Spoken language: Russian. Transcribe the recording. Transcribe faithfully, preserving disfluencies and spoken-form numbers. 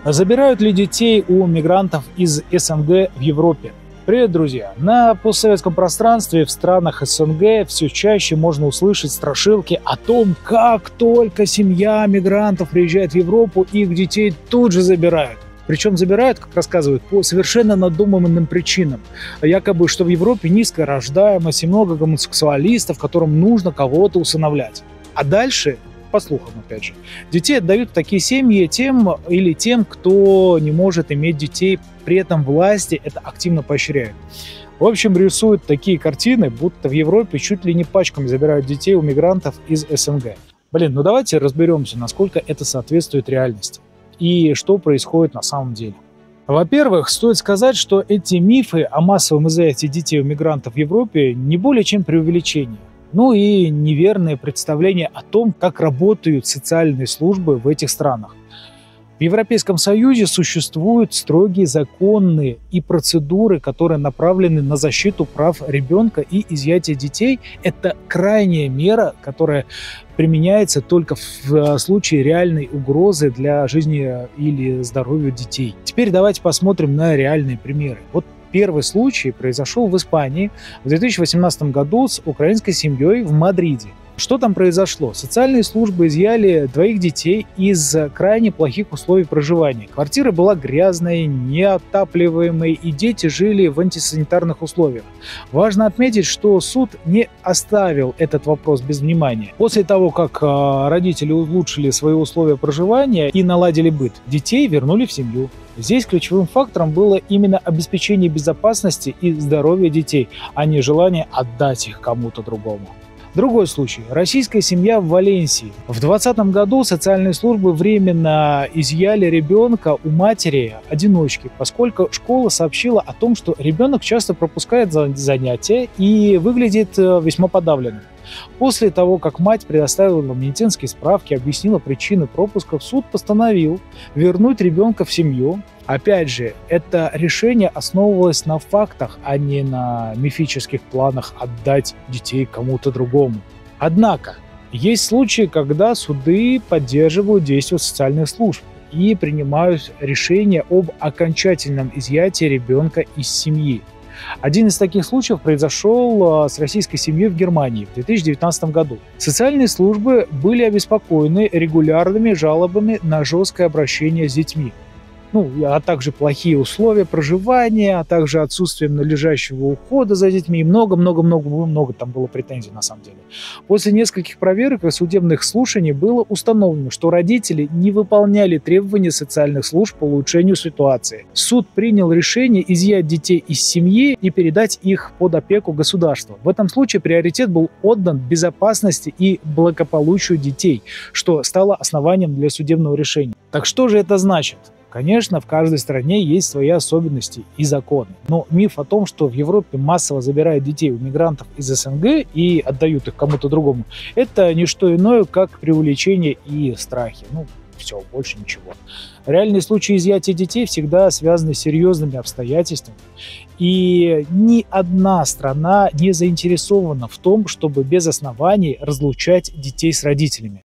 Забирают ли детей у мигрантов из СНГ в Европе? Привет, друзья! На постсоветском пространстве в странах СНГ все чаще можно услышать страшилки о том, как только семья мигрантов приезжает в Европу, их детей тут же забирают. Причем забирают, как рассказывают, по совершенно надуманным причинам. Якобы, что в Европе низкая рождаемость и много гомосексуалистов, которым нужно кого-то усыновлять. А дальше, по слухам опять же, детей отдают в такие семьи тем или тем, кто не может иметь детей, при этом власти это активно поощряют. В общем, рисуют такие картины, будто в Европе чуть ли не пачками забирают детей у мигрантов из СНГ. Блин, ну давайте разберемся, насколько это соответствует реальности и что происходит на самом деле. Во-первых, стоит сказать, что эти мифы о массовом изъятии детей у мигрантов в Европе не более чем преувеличение. Ну и неверное представление о том, как работают социальные службы в этих странах. В Европейском Союзе существуют строгие законы и процедуры, которые направлены на защиту прав ребенка, и изъятие детей – это крайняя мера, которая применяется только в случае реальной угрозы для жизни или здоровья детей. Теперь давайте посмотрим на реальные примеры. Вот первый случай произошел в Испании в две тысячи восемнадцатом году с украинской семьей в Мадриде. Что там произошло? Социальные службы изъяли двоих детей из крайне плохих условий проживания. Квартира была грязной, неотапливаемой, и дети жили в антисанитарных условиях. Важно отметить, что суд не оставил этот вопрос без внимания. После того, как родители улучшили свои условия проживания и наладили быт, детей вернули в семью. Здесь ключевым фактором было именно обеспечение безопасности и здоровья детей, а не желание отдать их кому-то другому. Другой случай. Российская семья в Валенсии. В двадцатом году социальные службы временно изъяли ребенка у матери-одиночки, поскольку школа сообщила о том, что ребенок часто пропускает занятия и выглядит весьма подавленным. После того, как мать предоставила медицинские справки, объяснила причины пропуска, суд постановил вернуть ребенка в семью. Опять же, это решение основывалось на фактах, а не на мифических планах отдать детей кому-то другому. Однако, есть случаи, когда суды поддерживают действия социальных служб и принимают решение об окончательном изъятии ребенка из семьи. Один из таких случаев произошел с российской семьей в Германии в две тысячи девятнадцатом году. Социальные службы были обеспокоены регулярными жалобами на жесткое обращение с детьми. Ну, а также плохие условия проживания, а также отсутствием надлежащего ухода за детьми. И много-много-много-много там было претензий на самом деле. После нескольких проверок и судебных слушаний было установлено, что родители не выполняли требования социальных служб по улучшению ситуации. Суд принял решение изъять детей из семьи и передать их под опеку государства. В этом случае приоритет был отдан безопасности и благополучию детей, что стало основанием для судебного решения. Так что же это значит? Конечно, в каждой стране есть свои особенности и законы. Но миф о том, что в Европе массово забирают детей у мигрантов из СНГ и отдают их кому-то другому, это не что иное, как преувеличение и страхи. Ну, все, больше ничего. Реальные случаи изъятия детей всегда связаны с серьезными обстоятельствами. И ни одна страна не заинтересована в том, чтобы без оснований разлучать детей с родителями.